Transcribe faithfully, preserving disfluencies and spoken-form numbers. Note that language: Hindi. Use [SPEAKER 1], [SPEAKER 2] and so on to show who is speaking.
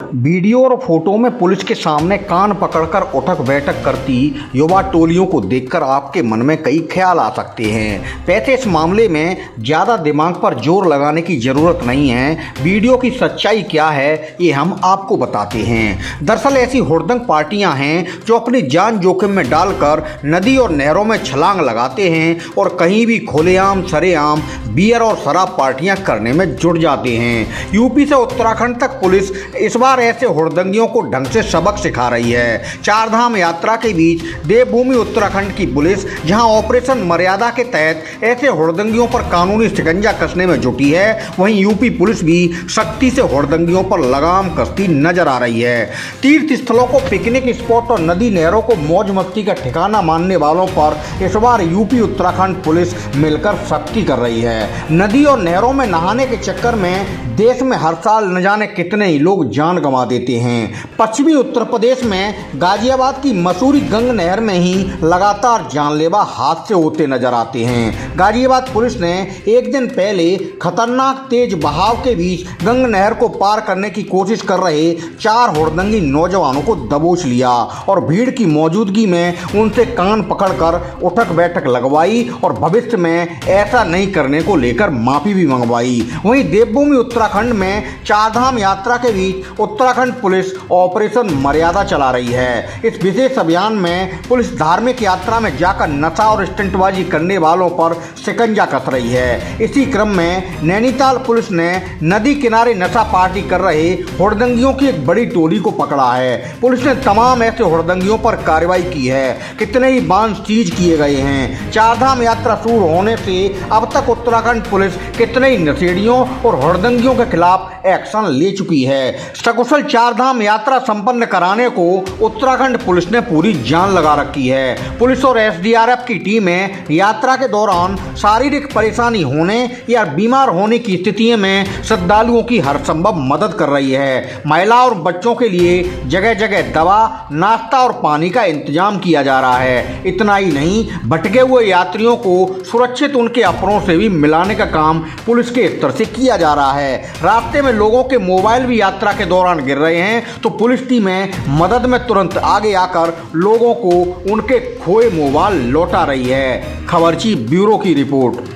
[SPEAKER 1] वीडियो और फोटो में पुलिस के सामने कान पकड़कर उठक बैठक करती युवा टोलियों को देखकर आपके मन में कई ख्याल आ सकते हैं। वैसे इस मामले में ज़्यादा दिमाग पर जोर लगाने की ज़रूरत नहीं है। वीडियो की सच्चाई क्या है ये हम आपको बताते हैं। दरअसल ऐसी हुड़दंग पार्टियां हैं जो अपनी जान जोखिम में डालकर नदी और नहरों में छलांग लगाते हैं और कहीं भी खुलेआम सरेआम बियर और शराब पार्टियां करने में जुट जाते हैं। यूपी से उत्तराखंड तक पुलिस इस बार ऐसे हुड़दंगियों को ढंग से सबक सिखा रही है। चारधाम यात्रा के बीच देवभूमि उत्तराखंड की पुलिस जहां ऑपरेशन मर्यादा के तहत ऐसे हुड़दंगियों पर कानूनी शिकंजा कसने में जुटी है, वहीं यूपी पुलिस भी सख्ती से हुड़दंगियों पर लगाम कसती नजर आ रही है। तीर्थ स्थलों को पिकनिक स्पॉट और नदी नहरों को मौज मस्ती का ठिकाना मानने वालों पर इस बार यूपी उत्तराखंड पुलिस मिलकर सख्ती कर रही है। नदी और नहरों में नहाने के चक्कर में देश में हर साल न जाने कितने ही लोग जान गंवा देते हैं। पश्चिमी उत्तर प्रदेश में गाजियाबाद की मसूरी गंग नहर में ही लगातार जानलेवा हादसे होते नजर आते हैं। गाजियाबाद पुलिस ने एक दिन पहले खतरनाक तेज बहाव के बीच गंग नहर को पार करने की कोशिश कर रहे चार हुड़दंगी नौजवानों को दबोच लिया और भीड़ की मौजूदगी में उनसे कान पकड़कर उठक बैठक लगवाई और भविष्य में ऐसा नहीं करने को लेकर माफी भी मंगवाई। वहीं देवभूमि उत्तराखंड में चारधाम यात्रा के बीच उत्तराखंड पुलिस ऑपरेशन मर्यादा चला रही है। इस विशेष अभियान में पुलिस धार्मिक यात्रा में जाकर नशा और स्टंटबाजी करने वालों पर शिकंजा कस रही है। इसी क्रम में नैनीताल पुलिस ने नदी किनारे नशा पार्टी कर रहे हुड़दंगियों की एक बड़ी टोली को पकड़ा है। पुलिस ने तमाम ऐसे हुड़दंगियों पर कार्रवाई की है। कितने ही बांध सीज किए गए हैं। चारधाम यात्रा शुरू होने से अब तक उत्तराखंड पुलिस कितने ही नशेड़ियों और हुड़दंगियों के खिलाफ एक्शन ले चुकी है। सकुशल चारधाम यात्रा संपन्न कराने को उत्तराखंड पुलिस ने पूरी जान लगा रखी है। पुलिस और एसडीआरएफ की टीमें यात्रा के दौरान शारीरिक परेशानी होने या बीमार होने की स्थिति में श्रद्धालुओं की हर संभव मदद कर रही है। महिला और बच्चों के लिए जगह जगह दवा, नाश्ता और पानी का इंतजाम किया जा रहा है। इतना ही नहीं, भटके हुए यात्रियों को सुरक्षित उनके अपनों से भी मिलाने का काम पुलिस के स्तर से किया जा रहा है। रास्ते में लोगों के मोबाइल भी यात्रा के दौरान गिर रहे हैं तो पुलिस टीमें मदद में तुरंत आगे आकर लोगों को उनके खोए मोबाइल लौटा रही है। खबरची ब्यूरो की रिपोर्ट।